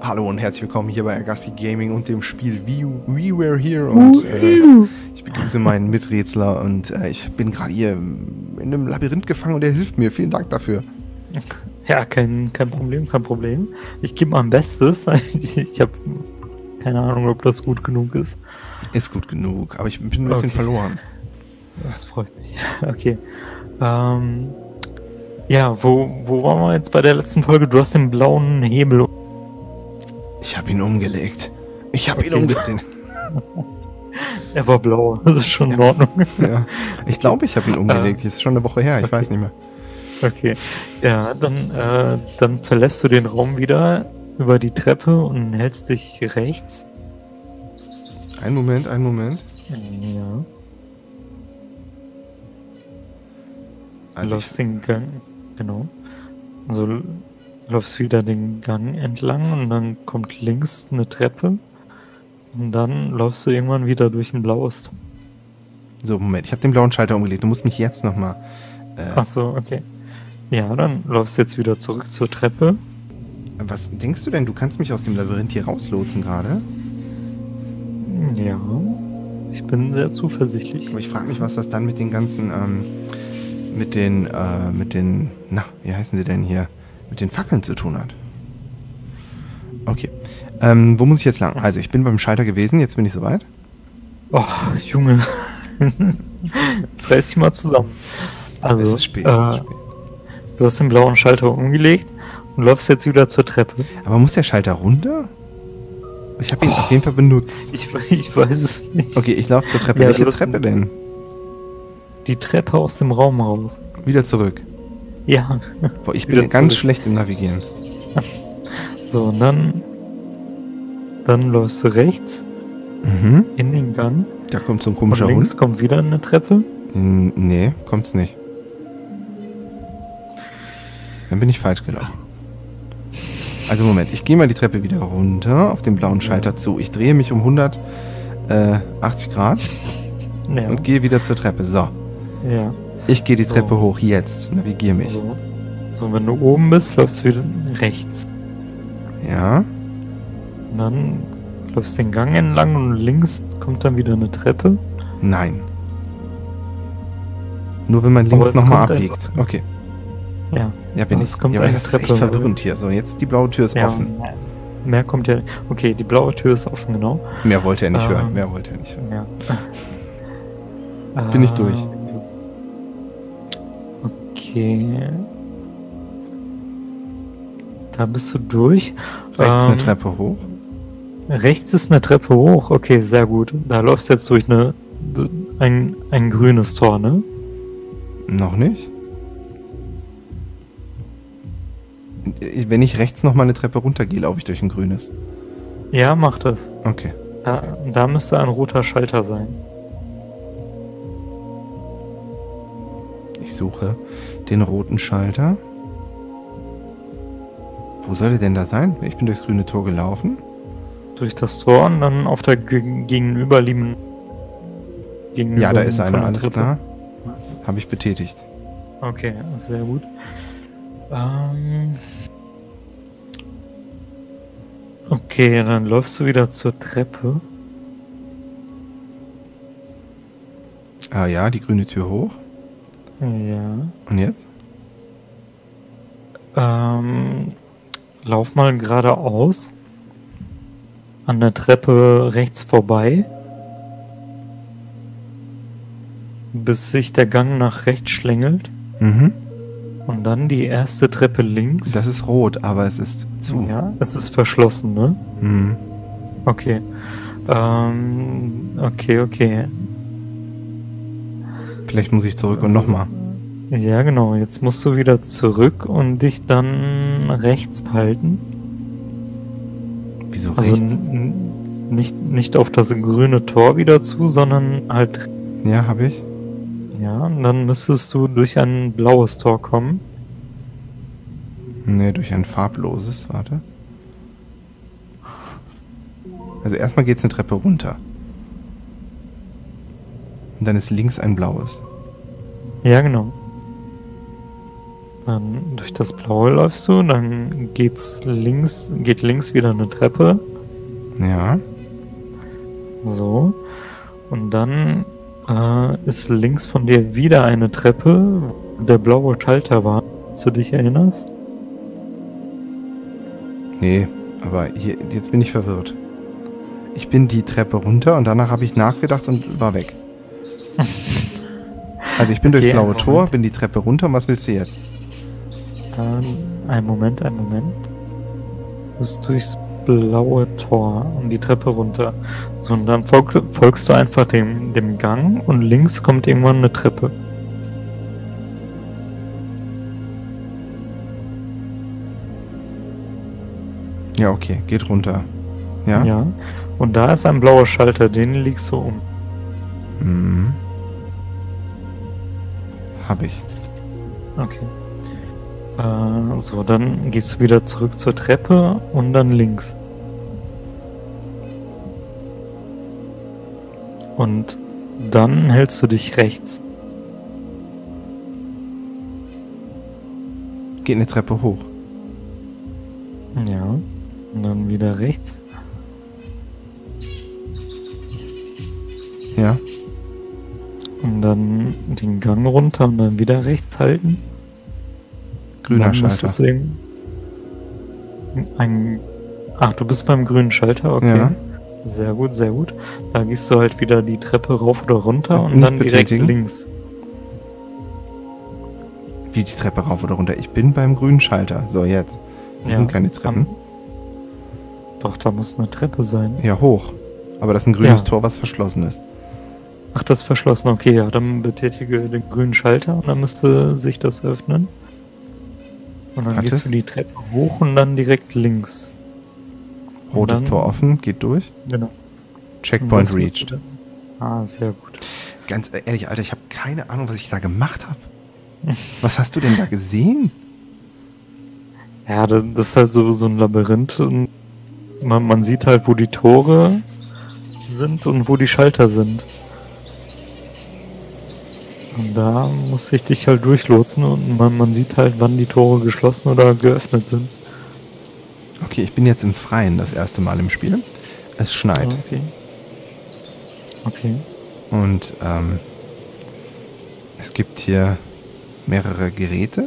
Hallo und herzlich willkommen hier bei Agassi Gaming und dem Spiel We Were Here und ich begrüße meinen Miträtsler und ich bin gerade hier in einem Labyrinth gefangen und er hilft mir. Vielen Dank dafür. Ja, kein Problem. Ich gebe mein Bestes. Ich habe keine Ahnung, ob das gut genug ist. Ist gut genug, aber ich bin ein bisschen verloren. Das freut mich. Okay. Ja, wo waren wir jetzt bei der letzten Folge? Du hast den blauen Hebel. Ich habe ihn umgelegt. Ich habe ihn umgelegt. Er war blau, das ist schon in Ordnung. Ja. Ich glaube, ich habe ihn umgelegt. Das ist schon eine Woche her, ich weiß nicht mehr. Okay. Ja, dann verlässt du den Raum wieder über die Treppe und hältst dich rechts. Einen Moment. Ja. Also Läufst den Gang, genau. Also läufst wieder den Gang entlang und dann kommt links eine Treppe und dann läufst du irgendwann wieder durch ein blaues Tor. So, Moment, ich habe den blauen Schalter umgelegt. Du musst mich jetzt nochmal... Achso, okay. Ja, dann läufst du jetzt wieder zurück zur Treppe. Was denkst du denn? Du kannst mich aus dem Labyrinth hier rauslotsen gerade? Ja, ich bin sehr zuversichtlich. Aber ich frage mich, was das dann mit den ganzen, mit den, na, wie heißen sie denn hier? Mit den Fackeln zu tun hat. Okay. Wo muss ich jetzt lang? Also, ich bin beim Schalter gewesen, jetzt bin ich soweit. Oh, Junge. Jetzt reiß dich mal zusammen. Also, Es ist spät. Du hast den blauen Schalter umgelegt und läufst jetzt wieder zur Treppe. Aber muss der Schalter runter? Ich habe ihn auf jeden Fall benutzt. Ich weiß es nicht. Okay, ich laufe zur Treppe. Ja, welche Treppe denn? Die Treppe aus dem Raum raus. Wieder zurück. Ja. Boah, ich bin ganz schlecht im Navigieren. So, und dann läufst du rechts in den Gang. Da kommt so ein komischer und links Hund. kommt wieder eine Treppe. Nee, kommt's nicht. Dann bin ich falsch gelaufen. Also Moment, ich gehe mal die Treppe wieder runter auf den blauen Schalter zu. Ich drehe mich um 180 Grad und gehe wieder zur Treppe. So. Ja. Ich gehe die Treppe hoch jetzt. Navigiere mich. So, wenn du oben bist, läufst du wieder rechts. Ja. Und dann läufst du den Gang entlang und links kommt dann wieder eine Treppe. Nein. Nur wenn man links nochmal abbiegt. Okay. Ja. Ja, bin ich. Ja, aber das ist echt verwirrend hier. So, jetzt die blaue Tür ist offen. Mehr kommt ja. Okay, die blaue Tür ist offen, genau. Mehr wollte er nicht hören. Ja. Bin ich durch. Okay. Da bist du durch. Rechts eine Treppe hoch. Rechts ist eine Treppe hoch. Okay, sehr gut. Da läufst du jetzt durch ein grünes Tor, ne? Noch nicht. Wenn ich rechts nochmal eine Treppe runtergehe, laufe ich durch ein grünes. Ja, mach das. Okay. Da müsste ein roter Schalter sein. Ich suche den roten Schalter. Wo soll er denn da sein? Ich bin durchs grüne Tor gelaufen. Durch das Tor und dann auf der gegenüberliegenden... Ja, da ist einer, alles klar. Habe ich betätigt. Okay, sehr gut. Okay, dann läufst du wieder zur Treppe. Ah ja, die grüne Tür hoch. Ja. Und jetzt? Lauf mal geradeaus. An der Treppe rechts vorbei. Bis sich der Gang nach rechts schlängelt. Und dann die erste Treppe links. Das ist rot, aber es ist zu. Ja, es ist verschlossen, ne? Okay. Okay. Vielleicht muss ich zurück und nochmal. Ja, genau. Jetzt musst du wieder zurück und dich dann rechts halten. Wieso rechts? Also nicht auf das grüne Tor wieder zu, sondern halt... Ja, habe ich. Ja, und dann müsstest du durch ein blaues Tor kommen. Nee, durch ein farbloses, warte. Also erstmal geht's eine Treppe runter. Und dann ist links ein blaues. Ja, genau. Dann durch das Blaue läufst du, dann geht links wieder eine Treppe. Ja. So. Und dann ist links von dir wieder eine Treppe, wo der blaue Schalter war. Falls du dich erinnerst? Nee, aber hier, jetzt bin ich verwirrt. Ich bin die Treppe runter und danach habe ich nachgedacht und war weg. Also ich bin durchs blaue Tor, bin die Treppe runter und was willst du jetzt? Einen Moment. Du bist durchs blaue Tor und die Treppe runter. So, und dann folgst du einfach dem Gang und links kommt irgendwann eine Treppe. Ja, okay, geht runter. Ja? Ja. Und da ist ein blauer Schalter, den legst du um. Mhm. Hab ich. Okay. So, dann gehst du wieder zurück zur Treppe und dann links. Und dann hältst du dich rechts. Geht eine Treppe hoch. Ja. Und dann wieder rechts. Ja. Und dann den Gang runter und dann wieder rechts halten. Grüner Schalter. Ach, du bist beim grünen Schalter, okay. Ja. Sehr gut, sehr gut. Da gehst du halt wieder die Treppe rauf oder runter und Nicht dann direkt betätigen. links. Wie die Treppe rauf oder runter? Ich bin beim grünen Schalter. So, jetzt. Hier sind keine Treppen. Doch, da muss eine Treppe sein. Ja, hoch. Aber das ist ein grünes Ja. Tor, was verschlossen ist. Ach, das ist verschlossen. Okay, ja, dann betätige den grünen Schalter und dann müsste sich das öffnen. Und dann Hat gehst es? du die Treppe hoch und dann direkt links. Und Rotes dann- Tor offen, geht durch. Genau. Und Checkpoint was musst du reached. dann- Ah, sehr gut. Ganz ehrlich, Alter, ich habe keine Ahnung, was ich da gemacht habe. Was hast du denn da gesehen? Ja, das ist halt so ein Labyrinth und man sieht halt, wo die Tore sind und wo die Schalter sind. Und da muss ich dich halt durchlotsen und man sieht halt, wann die Tore geschlossen oder geöffnet sind. Okay, ich bin jetzt im Freien das erste Mal im Spiel. Es schneit. Okay. Okay. Und es gibt hier mehrere Geräte.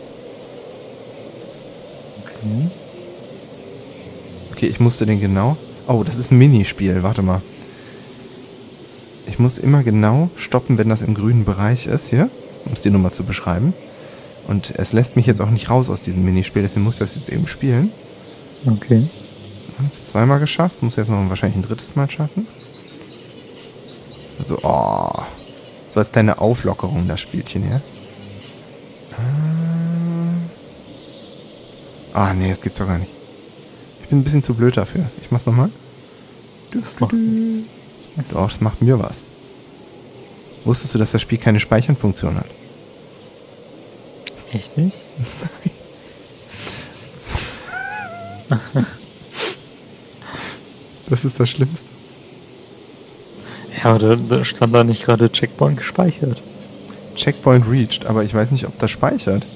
Okay. Okay, ich musste den genau... Oh, das ist ein Minispiel. Warte mal. Ich muss immer genau stoppen, wenn das im grünen Bereich ist, hier. Um es dir nochmal zu beschreiben. Und es lässt mich jetzt auch nicht raus aus diesem Minispiel, deswegen muss ich das jetzt eben spielen. Okay. Ich habe es zweimal geschafft, muss jetzt noch wahrscheinlich ein drittes Mal schaffen. Also, oh. So als deine Auflockerung, das Spielchen hier. Nee, das gibt's doch gar nicht. Ich bin ein bisschen zu blöd dafür. Ich mach's nochmal. Das macht nichts. Doch, das macht mir was. Wusstest du, dass das Spiel keine Speichernfunktion hat? Echt nicht? Das ist das Schlimmste. Ja, aber da stand da nicht gerade Checkpoint gespeichert. Checkpoint reached, aber ich weiß nicht, ob das speichert.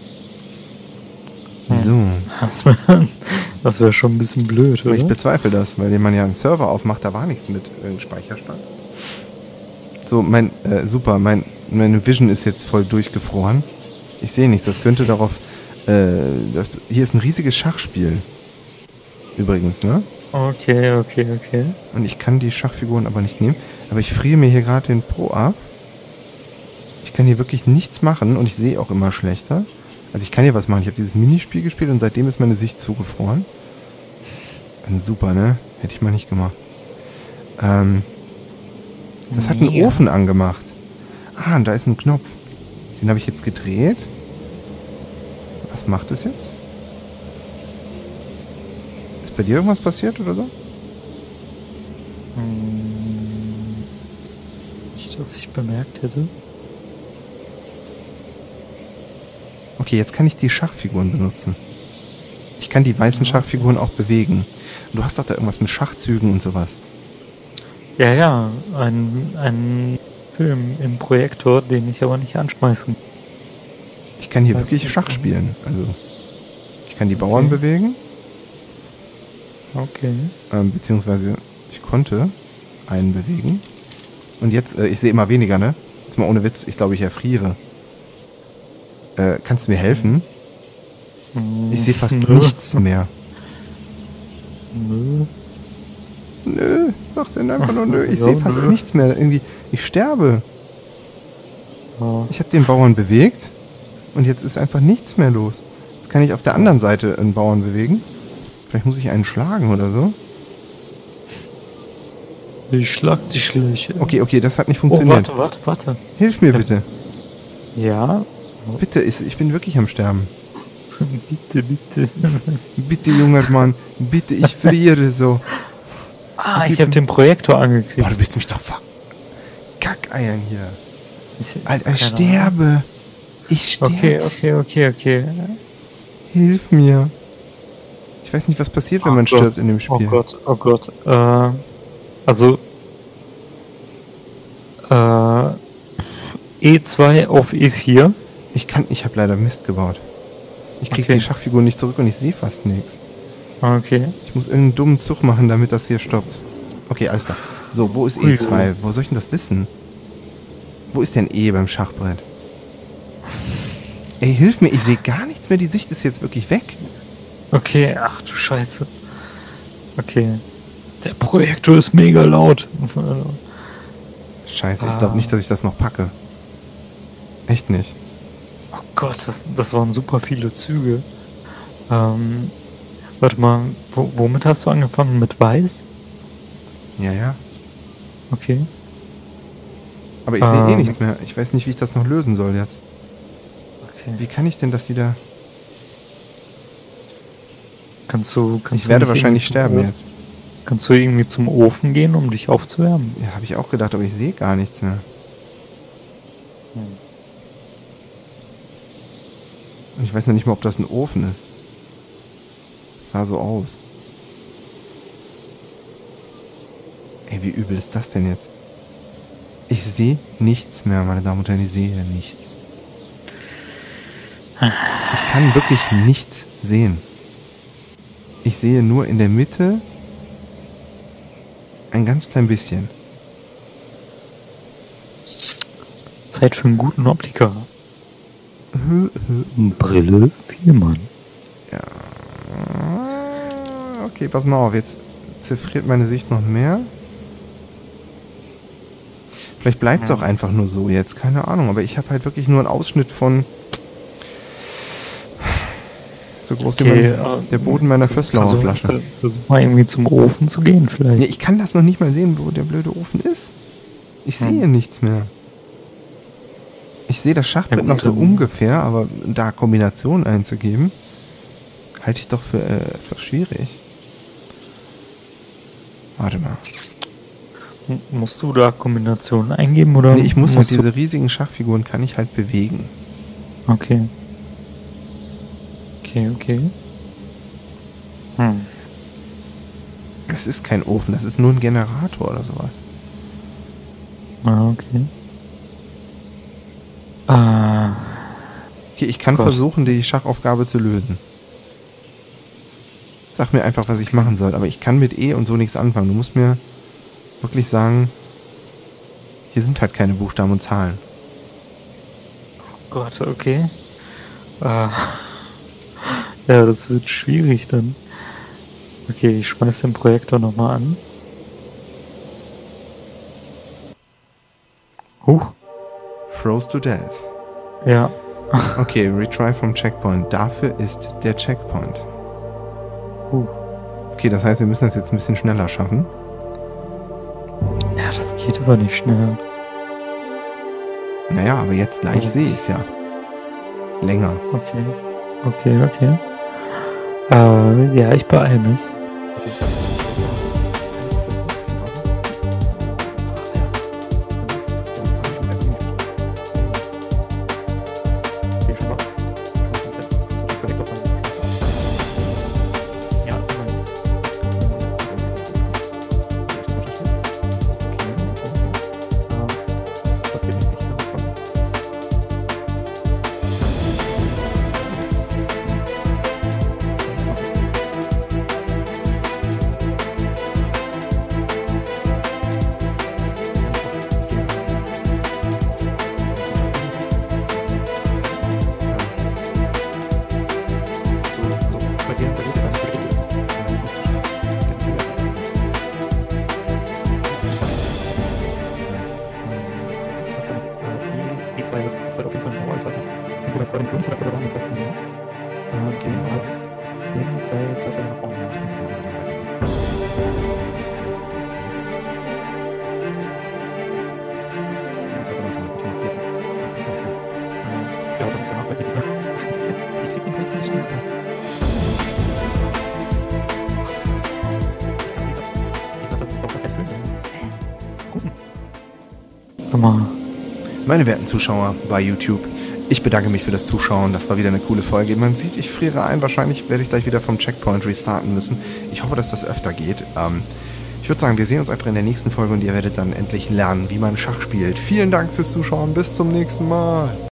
So. Das wär schon ein bisschen blöd, Ich oder? bezweifle das, weil man ja einen Server aufmacht, da war nichts mit Speicherstand. So, super, meine Vision ist jetzt voll durchgefroren. Ich sehe nichts, das könnte darauf... hier ist ein riesiges Schachspiel. Übrigens, ne? Okay. Und ich kann die Schachfiguren aber nicht nehmen. Aber ich friere mir hier gerade den Po ab. Ich kann hier wirklich nichts machen und ich sehe auch immer schlechter. Also ich kann hier was machen. Ich habe dieses Minispiel gespielt und seitdem ist meine Sicht zugefroren. Super, ne? Hätte ich mal nicht gemacht. Das hat einen Ja. Ofen angemacht. Und da ist ein Knopf. Den habe ich jetzt gedreht. Was macht es jetzt? Ist bei dir irgendwas passiert oder so? Nicht, dass ich bemerkt hätte. Okay, jetzt kann ich die Schachfiguren benutzen. Ich kann die weißen Schachfiguren auch bewegen. Du hast doch da irgendwas mit Schachzügen und sowas. Ja, ein Film im Projektor, den ich aber nicht anschmeißen. Ich kann hier Weiß wirklich nicht, Schach warum. spielen. Also, ich kann die Bauern Okay. bewegen, Okay. beziehungsweise ich konnte einen bewegen. Und jetzt, ich sehe immer weniger, ne? Jetzt mal ohne Witz, ich glaube, ich erfriere. Kannst du mir helfen? Ich sehe fast Nö. nichts mehr. Nö. Nö, sagt er einfach nur nö. Ich Ja, sehe fast nö. nichts mehr. Irgendwie, ich sterbe. Ja. Ich habe den Bauern bewegt und jetzt ist einfach nichts mehr los. Jetzt kann ich auf der anderen Seite einen Bauern bewegen. Vielleicht muss ich einen schlagen oder so. Ich schlag die Schläche. Okay, das hat nicht Oh, funktioniert. warte. Hilf mir Ja. bitte. Ja. Bitte, ich bin wirklich am Sterben. Bitte. Bitte, junger Mann. Bitte, ich friere so. Ah, Okay, ich habe den Projektor angekriegt. Boah, du bist mich doch Kackeiern hier. Alter, keine ich sterbe. Ich sterbe. Ahnung. Okay. Hilf mir. Ich weiß nicht, was passiert, wenn Oh man Gott. stirbt in dem Spiel. Oh Gott. Also E2 auf E4. Ich habe leider Mist gebaut. Ich krieg Okay. die Schachfigur nicht zurück und ich sehe fast nichts. Okay. Ich muss irgendeinen dummen Zug machen, damit das hier stoppt. Okay, alles klar. So, wo ist Ui. E2? Wo soll ich denn das wissen? Wo ist denn E beim Schachbrett? Ey, hilf mir, ich sehe gar nichts mehr. Die Sicht ist jetzt wirklich weg. Okay, ach du Scheiße. Okay. Der Projektor ist mega laut. Scheiße, ich glaube nicht, dass ich das noch packe. Echt nicht. Oh Gott, das waren super viele Züge. Warte mal, womit hast du angefangen? Mit Weiß? Ja. Okay. Aber ich sehe eh nichts mehr. Ich weiß nicht, wie ich das noch lösen soll jetzt. Okay. Wie kann ich denn das wieder... Kannst du Ich werde nicht wahrscheinlich irgendwie zum sterben Ofen- jetzt. Kannst du irgendwie zum Ofen gehen, um dich aufzuwärmen? Ja, habe ich auch gedacht, aber ich sehe gar nichts mehr. Und ich weiß noch nicht mal, ob das ein Ofen ist. Das sah so aus. Ey, wie übel ist das denn jetzt? Ich sehe nichts mehr, meine Damen und Herren. Ich sehe nichts. Ich kann wirklich nichts sehen. Ich sehe nur in der Mitte ein ganz klein bisschen. Zeit für einen guten Optiker. Brille, Vielmann. Ja. Okay, pass mal auf. Jetzt zerfriert meine Sicht noch mehr. Vielleicht bleibt es auch einfach nur so jetzt. Keine Ahnung. Aber ich habe halt wirklich nur einen Ausschnitt von so groß wie der Boden meiner Fösslauer Flasche. Versuch mal irgendwie zum Ofen zu gehen vielleicht. Nee, ich kann das noch nicht mal sehen, wo der blöde Ofen ist. Ich sehe nichts mehr. Ich sehe das Schachbrett Ja, gut, noch so dann- ungefähr, aber da Kombinationen einzugeben, halte ich doch für etwas schwierig. Warte mal. Musst du da Kombinationen eingeben oder? Nee, ich muss halt musst du- diese riesigen Schachfiguren kann ich halt bewegen. Okay. Das ist kein Ofen, das ist nur ein Generator oder sowas. Okay. Okay, ich kann Gott. versuchen, die Schachaufgabe zu lösen. Sag mir einfach, was ich machen soll, aber ich kann mit E und so nichts anfangen. Du musst mir wirklich sagen, hier sind halt keine Buchstaben und Zahlen. Gott, okay. Ja, das wird schwierig dann. Okay, ich schmeiß den Projektor nochmal an. Huch. Froze to death. Ja. Okay, retry vom Checkpoint. Dafür ist der Checkpoint. Okay, das heißt, wir müssen das jetzt ein bisschen schneller schaffen. Ja, das geht aber nicht schnell. Naja, aber jetzt gleich sehe ich es ja. Länger. Okay. Ja, ich beeile mich. 2 Felder nach vorne. Ja, und ich glaube, das ist Ja, aber danach weiß ich nicht mehr. Ich krieg den Weg nicht schnell. Das ist doch gar kein Film. Gucken. Warte mal. Meine werten Zuschauer bei YouTube, ich bedanke mich für das Zuschauen. Das war wieder eine coole Folge. Man sieht, ich friere ein. Wahrscheinlich werde ich gleich wieder vom Checkpoint restarten müssen. Ich hoffe, dass das öfter geht. Ich würde sagen, wir sehen uns einfach in der nächsten Folge und ihr werdet dann endlich lernen, wie man Schach spielt. Vielen Dank fürs Zuschauen. Bis zum nächsten Mal.